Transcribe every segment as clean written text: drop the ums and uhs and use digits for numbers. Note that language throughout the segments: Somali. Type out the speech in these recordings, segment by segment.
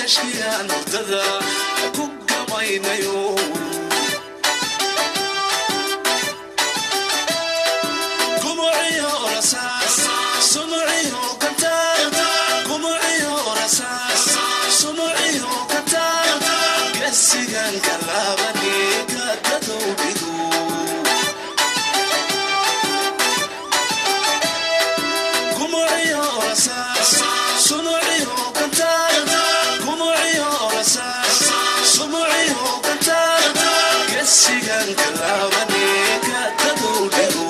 كاشكيان وددا كوكا ماينيو كمعي ورساس سمعي وكتاب كمعي ورساس سمعي وكتاب كاسيان كلابني كتدو بدو كمعي ورساس سمعي وكتاب كمعي ورساس سمعي وكتاب كاسيان كلابني كتدو بدو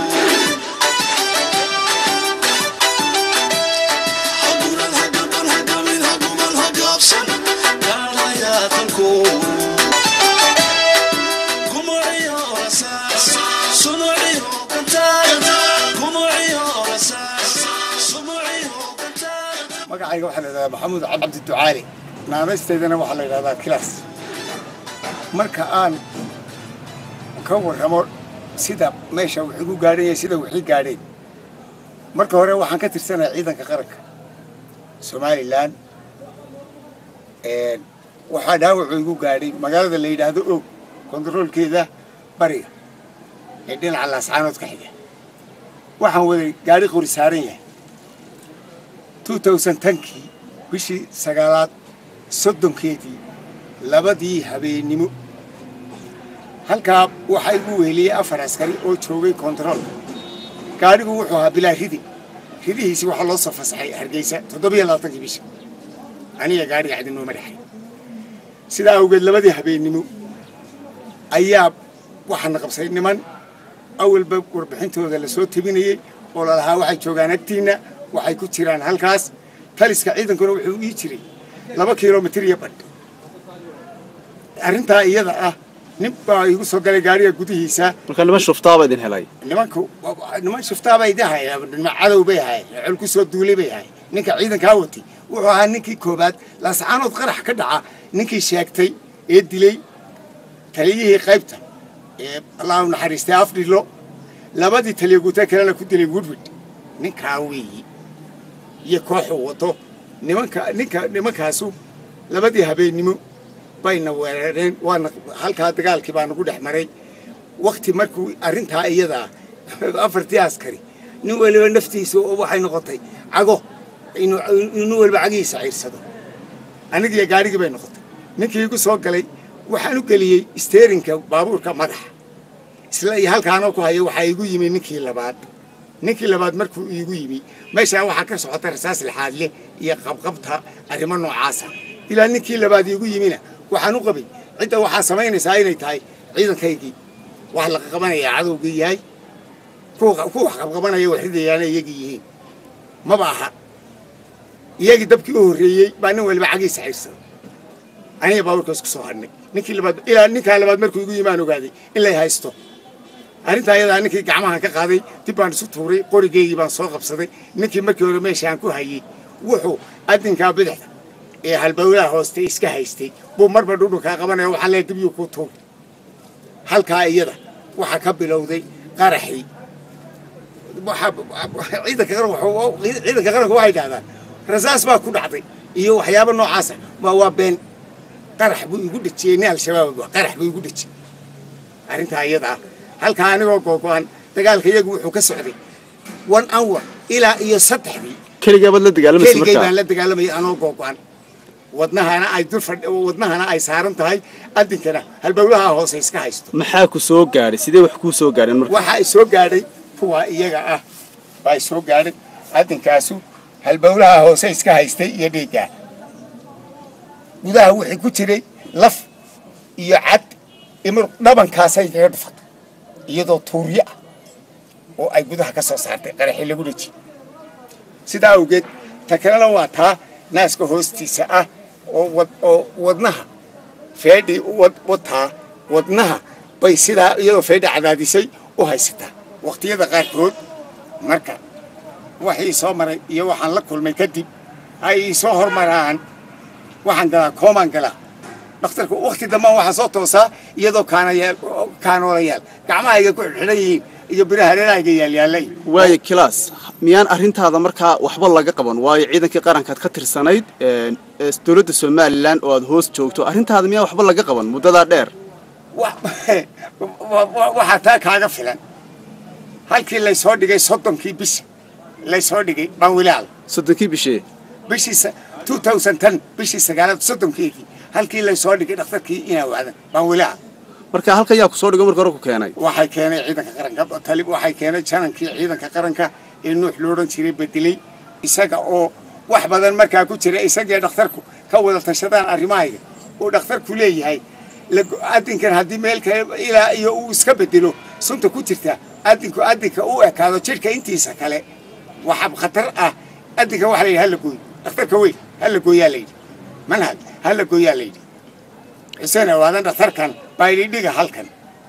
magacayga waxa la yiraahdaa Maxamuud Cabdi Ducaali naanasteedana waxa la yiraahdaa Kilaas marka aan ka warramo sida meesha wixii ku gaadhay sida wixii gaadhay marka hore waxaan ka tirsanahay ciidanka qaranka Soomaaliland waxa dhaawac igu gaadhay magaalada la yiraahdo og kontaroolkeeda bariga ee dhinaca Laascaanood ka xiga waxaan waday gaari qori saaran yahay 2010kii bishii sagaalaad soddonkeedii labadii habeenimo halkaa waxa igu weeliyay afar askari oo joogay kontarool gaarigu wuxuu ahaa bilaa ridihiisi waxa loo soo fasaxay Hargeysa 27kii bishii aniga gaariga cadinoo madaxay sidaa awgeed labadii habeenimo ayaa waxaan qabsay niman awalba warbixintooda la soo tabinayay oo la lahaa waxay joogaan agtiina waxay ku jiraan halkaas taliska ciidankuna wuxuu ii jiray 2 kiiloomitir iyo badh arinta iyada ah nin baa igu soo galay gaariga gudihiisa marka niman shuftaaba idin helay niman shuftaaba ay dahay cadow bay hay cul ku soo duulay bay hay ninka ciidanka wati wuxuu ahaa ninkii koobaad Laascaanood qarax ka dhaca ninkii sheegtay ee dilay taliyihii qaybta ee Allah naxariistay afdhilo labadii taliye guuta kale ku dilay Woodward ninka weeyi iyo kooxu wato nimankaasu labadii habeenimo bayna weerareen waana halka dagaalkii baan ugu dhaxmaray waqti markuu arinta iyada afartii askari nin waliba naftiisa waxay noqotay cago inuu walba cagiisa ciirsado aniga gaarigii bay noqotay ninkii igu soo galay waxaan u galiyay steerinka baabuurka madax isla halkaana ku hayo waxa igu yimi ninkii labaad markuu igu yimi meesha waxa ka socota rasaas lixaad leh iyo qabqabta arrimo noocaas ah ilaa ninkii labaad igu yimina waxaan u qabay cid waxa sameynaysaa inay tahay ciidankaygii wax la qabanaya cadowga yahay ku wax qabanaya waxidayana iyagii yihiin ma baaha iyagii dabkii u horeeyay baa nin waliba cagiisa ciirsan aniga baabuurkaas ku soo hadnay ninkii labaad ilaa ninka labaad markuu igu yimaan ogaaday in la haysto arinta ayada ninkii gacmaha ka qaaday dib baan isu tuuray qorigeeyii baan soo qabsaday ninkii markii hore meeshaan ku hayay wuxuu adinka bidixda ee halbawlaha hooste iska haystay buu marba dhudhunka qabanaya waxa la dib ku tuur halka iyada waxa ka bilowday qaraxii waxa ciidanka qaranku waxay dhaadaan rasaas baa ku dhacday iyo waxyaabo noocaas ah waa been qarax buu igu dhajiyay al-shabaab qarax buu igu dhajiyay arinta iyada halka anigoo googo'an dagaalka iyagu wuxuu ka socday 1 hour ilaa iyo 3 kaliya bad la dagaalamay markaa kaliya la dagaalamay anoo googo'an wadnahana ay saaran tahay adinkana halbawlaha hoose iska haysto maxaa ku soo gaaray sidee wax ku soo gaareen markaa waxa ay soo gaaray kuwa iyaga ah bay soo gaaray adinkaasu halbawlaha hoose iska haystay iyo dhiiga gudaha wixii ku jiray laf iyo cad imir dhabankaasay kaga dhufatay iyadoo tuuriya oo ay gudaha ka soo saartay qaraxii lagu dhajiyay sidaa awgeed takalana waa taa naaska hoostiisa ah oo wadnaha feedhi wadnaha bay sidaa iyadoo feedhi cadaadisay u haysataa waqtiyada qaarkood marka waxay soo maray iyo waxaan la kulmay kadib ay soo hormaraan waxaan galaa koomaan galaa dhakhtarku waqti dambe waxa soo toosaa iyadoo kaanoolayaal gacmahayga ku xidhan yihiin iyo biraha reerayga yaalay waayo kilaas miyaan arrintaada markaa waxba laga qaban waayo ciidankii qarankaad ka tirsanayd dawladda Soomaaliland oo aad hoos joogto arrintaada miyaan waxba laga qaban muddada dheer waxa taa kaaga filan halkii la soo dhigay 30kii bishi la soo dhigay Banwilaal 30kii bishii 2010 bishii 30kii halkii la soo dhigay dhakhtarkii ina waadan Banwilaal marka halka yaa ku soo dhigo marka hore ku keenay waxay keenay ciidanka qaranka talib waxay keenay janankii ciidanka qaranka ee nuux looran jiray bedilay isaga oo wax badan markaa ku jira isaga dhakhtarku ka wada tashadaan arimaayga oo dhakhtarku leeyahay adinkan hadii meel kale ilaa iyo uu iska bedelo sunta ku jirta adinka uu ekaado jirka intiisa kale waxa khatar ah adinka wax la hal gooy dhakhtarka weyn hal gooyaa leeyahay manhaj hal gooyaa leeyahay isana waadan dhakhtarkan baydhiga halkan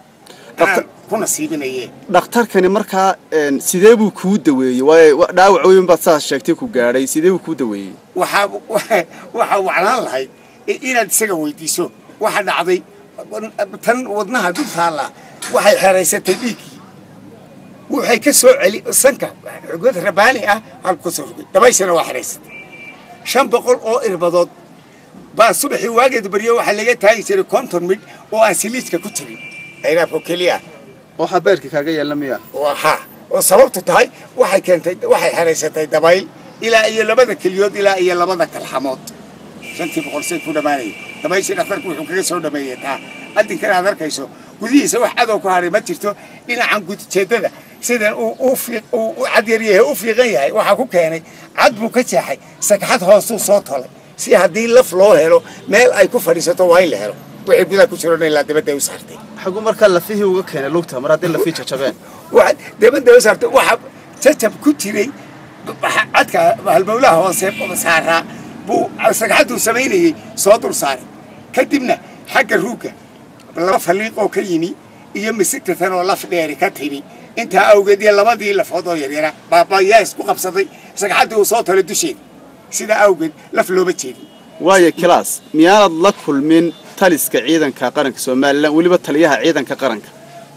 kuna siibinayee dhakhtarkani markaa sidee buu ku daweeyay way dhaawac weyn baad saas sheegtay ku gaaray sidee buu ku daweeyay waxa wacnaan lahayd inaad isaga weydiiso waxa dhacday tan wadnaha dultaala waxay xeeraysatay dhiigii waxay ka soo celi sanka xugad rabaani ah halku soo rugay dabayshana waa xeeraysatay 500 oo irbadood baa subaxii waageed bariyo waxa laga taagi jiray konton mid oo asiliiska ku jiray ayna fokeliya waxa beerka kaaga yeelamaya waxa oo sababtu tahay waxay keentay waxay xareysatay dabayl ilaa iyo labada kaliyood ilaa iyo labada kalxamood 500 ku dhamaanay dabayshii dhakhtarku wuxuu kaga soo dhameeyay taa adinkan aad arkayso gudihiisa wax cadow ku haray ma jirto dhinacan gudjeedada sidan uu cadyariyahay u fiiqan yahay waxa ku keenay cad buu ka jeexay sagxad hoos soo tolay si hadii laf loo helo meel ay ku fadhiisato waa in la helo wixii gudaha ku jiro ilaa dibadda u saartay xagu marka la fihi uga keenay lugta mar hadii la fihi jajabeen waxa dibadda u saartay waxa jajab ku jiray cadka halbowlaha hoose saara buu sagxadu sameeyay soo dul saaray kadibna xagga ruuga laba faliiq oo ka yimi iyo misigtan oo laf dheer ka timi inta awgeed labadii lafood oo yaryara baabayaa isku qabsaday sagxadu soo tolay dusheeda sida awgeed laf looba jeedin waayo kilaas miyaanad la kulmin taliska ciidanka qaranka Soomaaliland waliba taliyaha ciidanka qaranka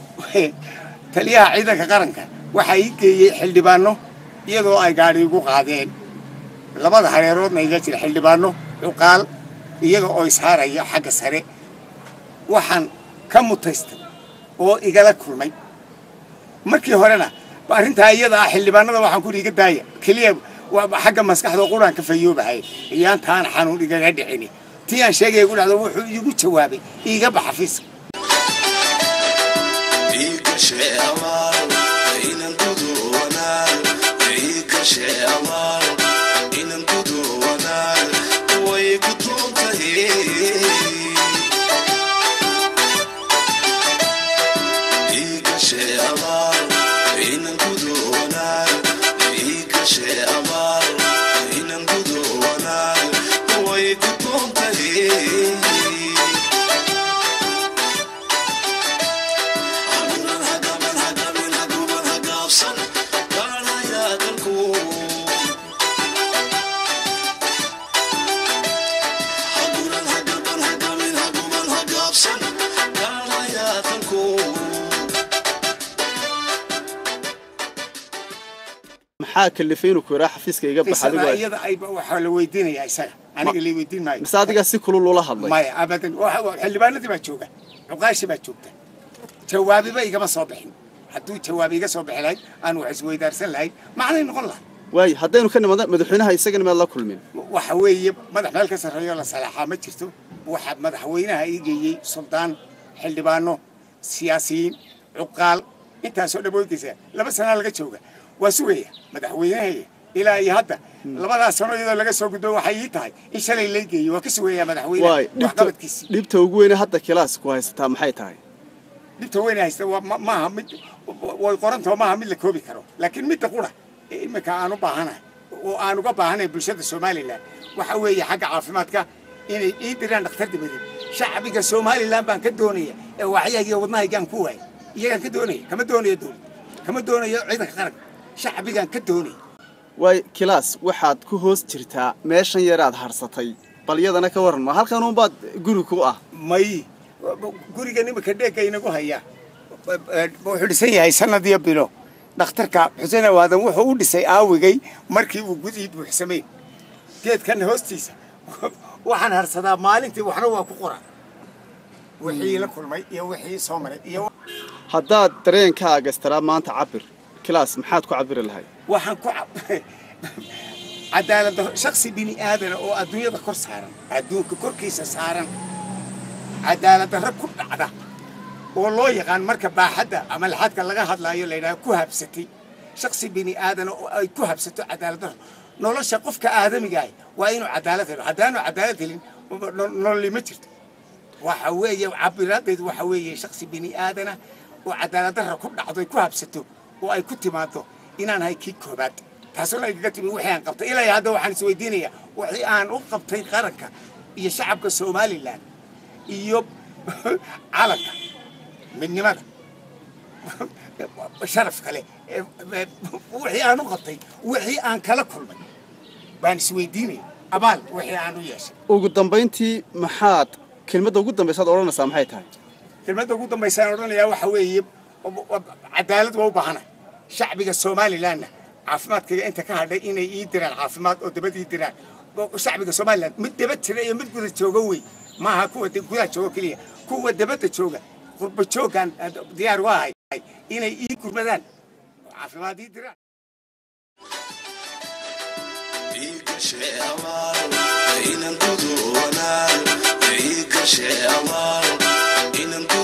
waxa ay geeyay xildhibaano iyadoo ay gaari ugu qaadeen labada hareeroodna iga jira xildhibaano uqaal iyaga oo ishaaraya xagga sare waxaan ka mutaystay oo igala kulmay markii horena arinta iyada xildhibaanada waxaan ku dhiga daaya kaliya حاجة مسكحة وقولها كفيوبة هاي يان تان حنون إيجا قد عيني تيان شيء يقول هذا يقول جوابي إيجا بحفيظ إيجا شيء أمار إن انقضوا ونال إيجا شيء أمار إن انقضوا ونال ويقضوا تهي إيجا شيء أمار إن انقضوا ونال إيجا شيء أمار إن انقضوا ونال ويقضوا تهي maxaa kalifeen ku raax xafiiska iga baxadiga iyada ay waxa la weydiinaya isaga aniga la weydiin maayo masaadiga si kulul loo hadlay maya abadan waxa xildhibaanadii baa jooga uqaashi baa joogta jawaabiba igama soo bixin hadduu jawaabi iga soo bixilay aan wax isweydaarsan lahayn macnay noqon lahaa way haddaynu ka nimaado madaxweynaha isagana ma la kulmin waxa weeye madax meel ka sareeyo la salaaxa ma jirto waxa madaxweynaha igeeyay suldaan xildhibaano siyaasiyiin uqaal intaas oo dhaboodkiisa laba sano laga jooga وسوية مدحوينها إلى يهدا لما سنة إذا لقى سوق دو حيتها إيش اللي يلاقي وكسوية مدحوينها وحقبت كيسي لبته وجوينه حتى كلاس كويس تام حيتها لبته وين هيستوى ما هم والقرنته ما هم اللي كوبي كرو لكن متى قرة إما كانوا بعهنا وأنا بعهنا بالشدة الصومالي لا وحوي حاجة عافماتك إن يدري أن اخترت بدي شعبك الصومالي لا بان كدونية وعيا وضناها كان كوي يا كدونية كم دونية دول كم دونية عيدك خرج شعبيان كدوني واي كلاس waxaad ku hoos jirtaa meeshan yaraad harsatay bal yadana ka waran ma halkan uu baad guri ku ah may guriga nimka dheegay inagu haya wuxuu dhisan yahay sanad iyo bilo dhakhtarka xuseen awaadan wuxuu u dhisay aawigay markii uu gudii buuxsamay geedkan hoostiisa waxaan harsadaa maalintii waxna waa ku qoraa wixii la kulmay iyo wixii soo maray iyo haddaad dareenkaaga istaraa maanta cabir kilaas maxaad ku cabiri lahayd waxaan ku cadaalad shakhsi bini aadana oo adduunyada kor saaran adduunka korkiisa saaran cadaalad darro ku dhacda oo loo yaqaan marka baaxadda ama laxadka laga hadlaayo la yidhaha ku habsatay shakhsi bini aadana oo ay ku habsato cadaalad darro nolosha qofka aadamiga ah waa inuu cadaalad helo haddaanu cadaalad helin nolol ma jirto waxa weeye cabiradeedu waxa weeye shakhsi bini aadana oo cadaalad darro ku dhacdo ay ku habsato oo ay ku timaado inaan hay kii koobaad taasoo la iga timi wixii aan qabtay ilaa hadda waxaan isweydiinayaa wixii aan u qabtay qaranka iyo shacabka Soomaaliland iyo calanka midnimada sharaf kale wixii aan u qabtay wixii aan kala kulmay baan isweydiinaya abaal wixii aan u yeeshay ugu dambeyntii maxaad kelmadda ugu dambaysaad odhanaysaa maxay tahay kelmadda ugu dambaysaan odhanayaa waxa weeye cadaalad waa u baahanahay shacbiga Soomaaliland caafimaadkayga inta ka hadhay inay ii diraan caafimaad oo dabad ii diraan shacbiga Soomaaliland mid dabad jira iyo mid gudaha jooga wey maaha kuwa gudaha jooga keliya kuwa dabadda jooga qurba joogaan diyaar waa hay inay ii gurmadaan caafimaad ii diraan إن